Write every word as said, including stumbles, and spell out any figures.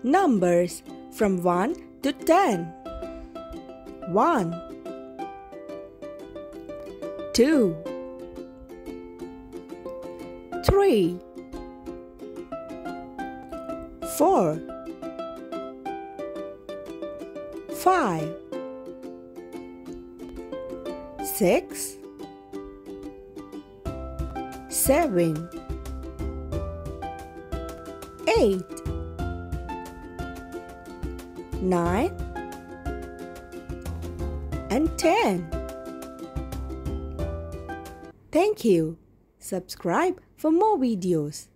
Numbers from one to ten. one, two, three, four, five, six, seven, eight, nine, and ten. Thank you. Subscribe for more videos.